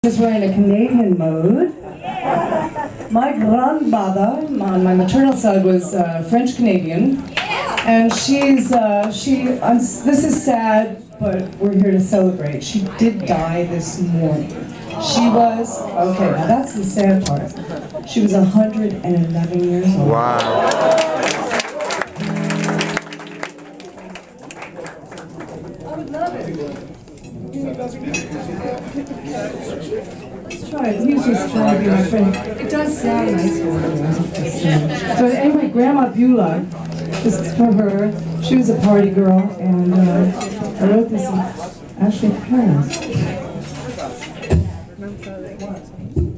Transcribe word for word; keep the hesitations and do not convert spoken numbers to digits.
Because we're in a Canadian mode. My grandmother on my maternal side was uh, French Canadian, and she's uh, she. I'm, this is sad, but we're here to celebrate. She did die this morning. She was okay. Now that's the sad part. She was one hundred eleven years old. Wow. Let's try it. He's just trying to be my friend. It does sound nice for her. So anyway, Grandma Beulah, this is for her. She was a party girl, and uh, I wrote this in actually Paris.